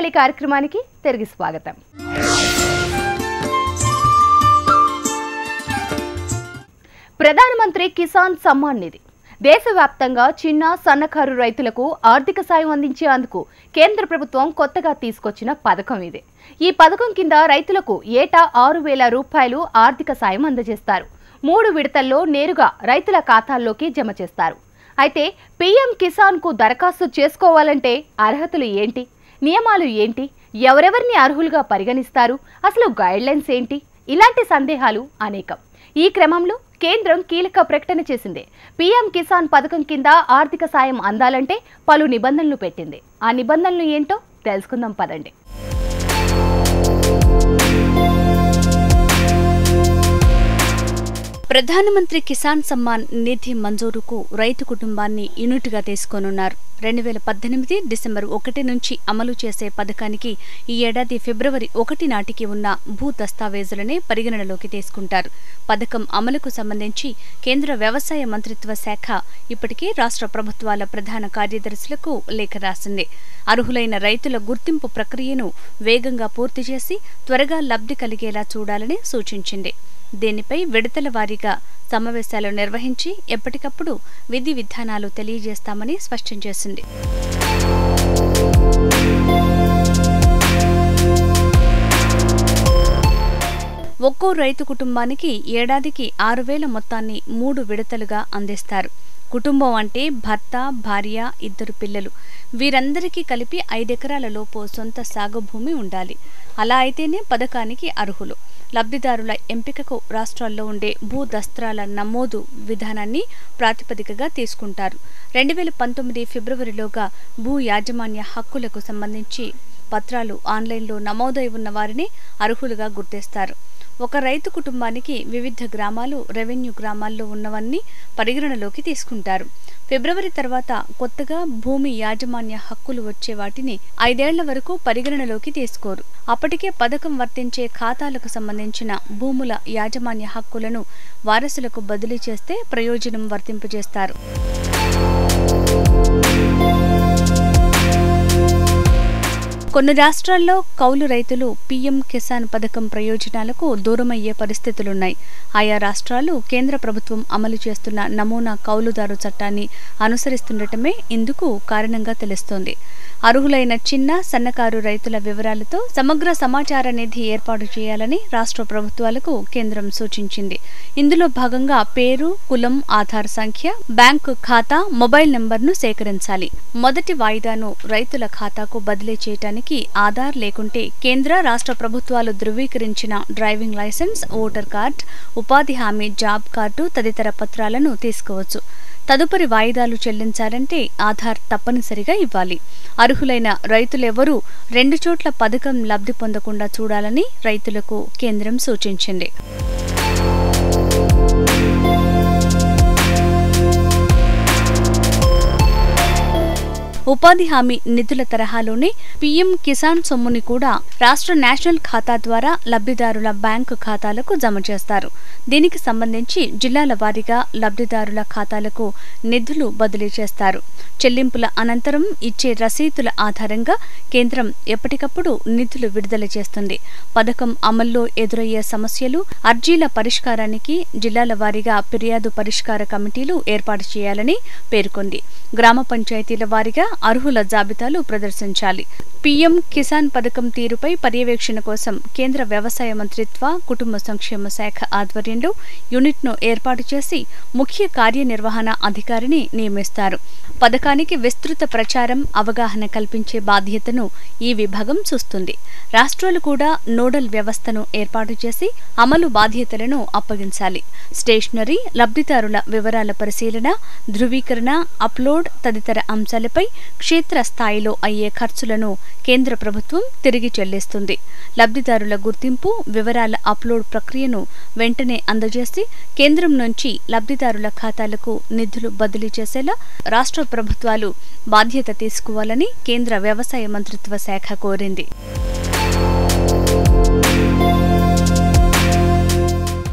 ధీరాలి కార్యక్రమానికి తిరిగి స్వాగతం. ప్రధానమంత్రి కిసాన్ సమ్మాన్ నిధి దేశవ్యాప్తంగా చిన్న సన్నకారు రైతులకు ఆర్థిక సాయం అందించేందుకు కేంద్ర ప్రభుత్వం కొత్తగా తీసుకొచ్చిన పథకం ఇది. ఈ పథకం కింద రైతులకు ఏటా 6,000 రూపాయలు ఆర్థిక సాయం అందజేస్తారు. 3 విడతల్లో నేరుగా రైతుల ఖాతాల్లోకి జమ చేస్తారు. అయితే పీఎం కిసాన్ కు దరఖాస్తు చేసుకోవాలంటే అర్హతలు ఏంటి, నియమాలు ఏంటి, ఎవరెవరిని అర్హులుగా పరిగణిస్తారు, అసలు గైడ్లైన్స్ ఏంటి, ఇలాంటి సందేహాలు అనేకం. ఈ క్రమంలో కేంద్రం కీలక ప్రకటన చేసింది. పీఎం కిసాన్ పథకం కింద ఆర్థిక సాయం అందాలంటే పలు నిబంధనలు పెట్టింది. ఆ నిబంధనలు ఏంటో తెలుసుకుందాం పదండి. ప్రధానమంత్రి కిసాన్ సమ్మాన్ నిధి మంజూరుకు రైతు కుటుంబాన్ని యూనిట్గా తీసుకోనున్నారు. 2018 డిసెంబర్ 1 నుంచి అమలు చేసే పథకానికి ఈ ఏడాది ఫిబ్రవరి 1 నాటికి ఉన్న భూ దస్తావేజులనే పరిగణనలోకి తీసుకుంటారు. పథకం అమలుకు సంబంధించి కేంద్ర వ్యవసాయ మంత్రిత్వ శాఖ ఇప్పటికే రాష్ట్ర ప్రభుత్వాల ప్రధాన కార్యదర్శులకు లేఖ రాసింది. అర్హులైన రైతుల గుర్తింపు ప్రక్రియను వేగంగా పూర్తి చేసి త్వరగా లబ్ధి కలిగేలా చూడాలని సూచించింది. దీనిపై విడతల వారీగా సమావేశాలు నిర్వహించి ఎప్పటికప్పుడు విధి విధానాలు తెలియజేస్తామని స్పష్టం చేసింది. ఒక్కో రైతు కుటుంబానికి ఏడాదికి 6,000 మొత్తాన్ని 3 విడతలుగా అందిస్తారు. కుటుంబం అంటే భర్త, భార్య, 2 పిల్లలు. వీరందరికీ కలిపి 5 ఎకరాల లోపు సొంత సాగు భూమి ఉండాలి. అలా అయితేనే పథకానికి అర్హులు. లబ్ధిదారుల ఎంపికకు రాష్ట్రాల్లో ఉండే భూ దస్త్రాల నమోదు విధానాన్ని ప్రాతిపదికగా తీసుకుంటారు. 2019 ఫిబ్రవరిలోగా భూ యాజమాన్య హక్కులకు సంబంధించి పత్రాలు ఆన్లైన్లో నమోదై ఉన్న వారిని అర్హులుగా గుర్తిస్తారు. ఒక రైతు కుటుంబానికి వివిధ గ్రామాలు, రెవెన్యూ గ్రామాల్లో ఉన్నవన్నీ పరిగణనలోకి తీసుకుంటారు. ఫిబ్రవరి తర్వాత కొత్తగా భూమి యాజమాన్య హక్కులు వచ్చే వాటిని 5 ఏళ్ల వరకు పరిగణనలోకి తీసుకోరు. అప్పటికే పథకం వర్తించే ఖాతాలకు సంబంధించిన భూముల యాజమాన్య హక్కులను వారసులకు బదిలీ చేస్తే ప్రయోజనం వర్తింపజేస్తారు. కొన్ని రాష్ట్రాల్లో కౌలు రైతులు పీఎం కిసాన్ పథకం ప్రయోజనాలకు దూరమయ్యే పరిస్థితులున్నాయి. ఆయా రాష్ట్రాలు కేంద్ర ప్రభుత్వం అమలు చేస్తున్న నమూనా కౌలుదారు చట్టాన్ని అనుసరిస్తుండటమే ఇందుకు కారణంగా తెలుస్తోంది. అర్హులైన చిన్న సన్నకారు రైతుల వివరాలతో సమగ్ర సమాచార నిధి ఏర్పాటు చేయాలని రాష్ట్ర ప్రభుత్వాలకు కేంద్రం సూచించింది. ఇందులో భాగంగా పేరు, కులం, ఆధార్ సంఖ్య, బ్యాంకు ఖాతా, మొబైల్ నంబర్ను సేకరించాలి. మొదటి వాయిదాను రైతుల ఖాతాకు బదిలీ చేయడానికి ఆధార్ లేకుంటే కేంద్ర, రాష్ట్ర ప్రభుత్వాలు ధృవీకరించిన డ్రైవింగ్ లైసెన్స్, ఓటర్ కార్డు, ఉపాధి హామీ జాబ్ కార్డు తదితర పత్రాలను తీసుకోవచ్చు. తదుపరి వాయిదాలు చెల్లించాలంటే ఆధార్ తప్పనిసరిగా ఇవ్వాలి. అర్హులైన రైతులెవరూ 2 చోట్ల పథకం లబ్ధి పొందకుండా చూడాలని రైతులకు కేంద్రం సూచించింది. ఉపాధి హామీ నిధుల తరహాలోనే పీఎం కిసాన్ సొమ్ముని కూడా రాష్ట్ర నేషనల్ ఖాతా ద్వారా లబ్ధిదారుల బ్యాంకు ఖాతాలకు జమ చేస్తారు. దీనికి సంబంధించి జిల్లాల వారీగా లబ్ధిదారుల ఖాతాలకు నిధులు బదిలీ చేస్తారు. చెల్లింపుల అనంతరం ఇచ్చే రసీదుల ఆధారంగా కేంద్రం ఎప్పటికప్పుడు నిధులు విడుదల చేస్తుంది. పథకం అమల్లో ఎదురయ్యే సమస్యలు, అర్జీల పరిష్కారానికి జిల్లాల వారీగా ఫిర్యాదు పరిష్కార కమిటీలు ఏర్పాటు చేయాలని పేర్కొంది. గ్రామ పంచాయతీల వారీగా అర్హుల జాబితాలు ప్రదర్శించాలి. పీఎం కిసాన్ పథకం తీరుపై పర్యవేక్షణ కోసం కేంద్ర వ్యవసాయ మంత్రిత్వ, కుటుంబ సంక్షేమ శాఖ ఆధ్వర్యంలో యూనిట్ను ఏర్పాటు చేసి ముఖ్య కార్యనిర్వహణ అధికారిని నియమిస్తారు. పథకానికి విస్తృత ప్రచారం, అవగాహన కల్పించే బాధ్యతను ఈ విభాగం చూస్తుంది. రాష్ట్రాలు కూడా నోడల్ వ్యవస్థను ఏర్పాటు చేసి అమలు బాధ్యతలను అప్పగించాలి. స్టేషనరీ, లబ్ధిదారుల వివరాల పరిశీలన, ధృవీకరణ, అప్లోడ్ తదితర అంశాలపై క్షేత్ర స్థాయిలో అయ్యే ఖర్చులను కేంద్ర ప్రభుత్వం తిరిగి చెల్లిస్తుంది. లబ్ధిదారుల గుర్తింపు, వివరాల అప్లోడ్ ప్రక్రియను వెంటనే అందజేసి కేంద్రం నుంచి లబ్ధిదారుల ఖాతాలకు నిధులు బదిలీ చేసేలా రాష్ట్ర ప్రభుత్వాలు బాధ్యత తీసుకోవాలని కేంద్ర వ్యవసాయ మంత్రిత్వ శాఖ కోరింది.